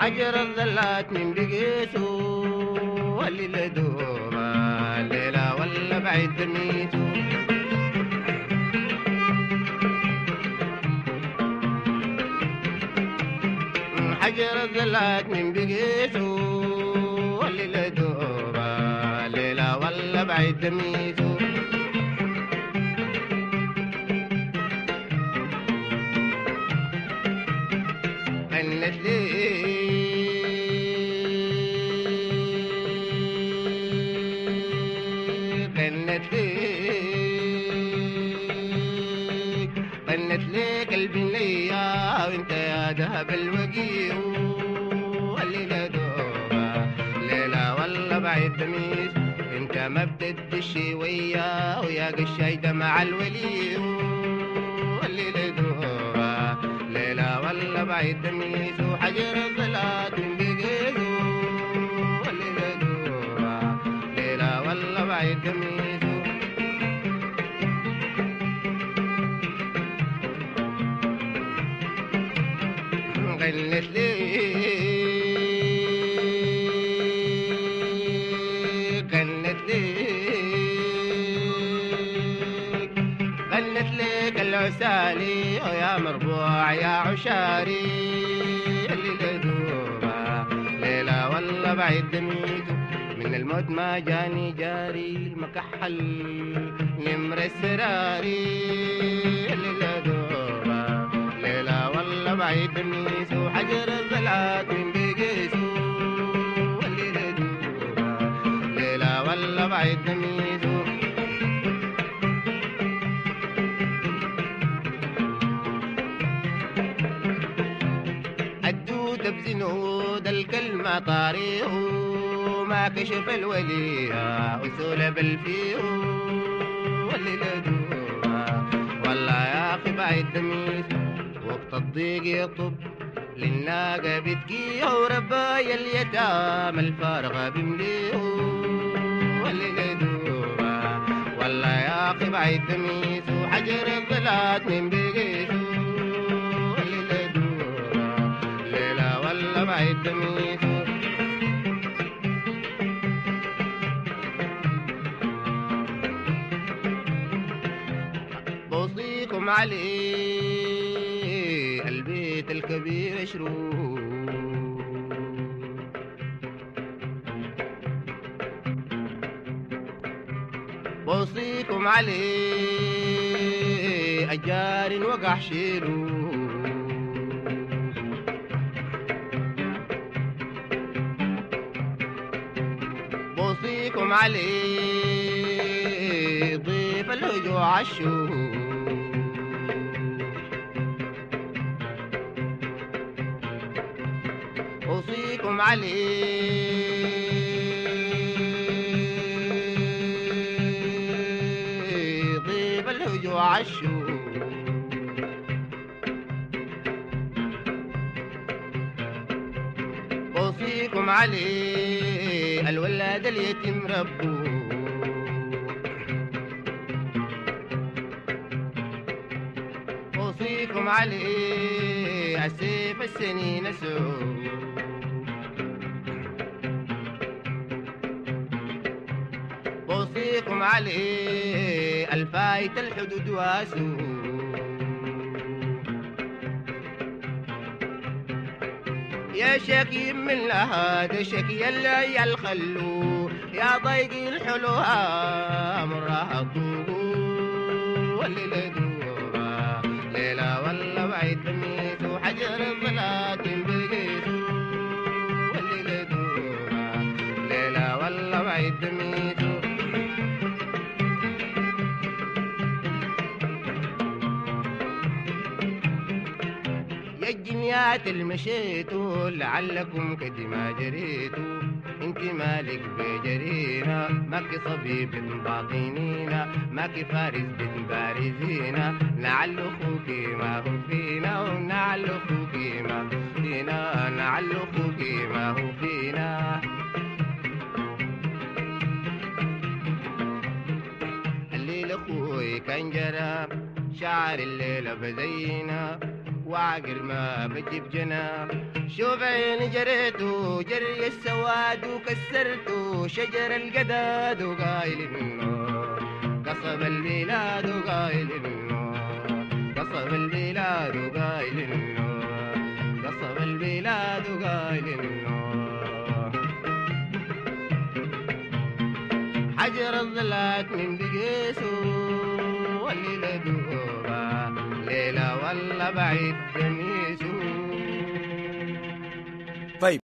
حجر الظلات من بقيسو واللي لدوما الليلة ولا بعيد تميتو. حجر الظلات من بقيسو واللي لدوما الليلة ولا بعيد تميتو. غنت لي غنت لي قلبي ليا وانت يا ذهب الوقيع والليلة دوبة ليلة والله بعيد تميز انت ما بتدشي ويا قشاي دمع الولي والليلة دوبة ليلة والله بعيد تميز وحجر الظلات من بقيته والليلة دوبة ليلة والله بعيد تميز. غنت لي غنت ليك العسالي ويا مربوع يا عشاري الليلة دوبة ليلة والله بعيد دميته من الموت ما جاني جاري المكحل نمر السراري الليلة دوبة ليلة والله بعيد دميته حجر الظلات من بقيسو والليلة دوبة ليلة والله بعيد دميته. بزنود الكلمة طاريه ما كشف الولي أسول بالفيه والليلة دوبة والله يا أخي بعيد دميس وقت الضيق يطب للناقة بتقيه وربايا اليتام الفارغة بمليه والليلة دوبة والله يا أخي بعيد دميس وحجر الظلات من بقيته بعيد دميته. بوصيكم عليه البيت الكبير اشروق بوصيكم عليه أجار وقع شيلو بوصيكم عليه ضيف الهجوع عالشوق بوصيكم عليه ضيف الهجوع عالشوق بوصيكم عليه الولاد اليتيم ربو بوصيكم عليه السيف السنين سوق بوصيكم عليه الفايت الحدود واسوق يا شكيم من لهذا شكي الليل خلو يا ضيق الحلو مرها الطوق والليلة دوبة ليلة والله بعيد دميت وحجر الظلات بقيته والليلة دوبة ليلة والله بعيد دميته. الجنيات المشيتوا لعلكم قد ما جريتوا انت مالك بجرينا ماكي صبيب باطنينا ماكي فارس بن بارزينا نعل اخوكي ما هو فينا ونعل اخوكي ما هو فينا نعل اخوكي ما هو فينا. الليل اخوي كان جرى شعر الليلة بزينا وعقر ما بجيب جناح. شوف عيني جريته جري السواد وكسرته شجر القداد وقايل انه قصب البلاد وقايل انه قصب البلاد وقايل انه قصب البلاد وقايل انه حجر الظلات من بقيسه والليلة دوبة ليلة والله بعيد دميسه. طيب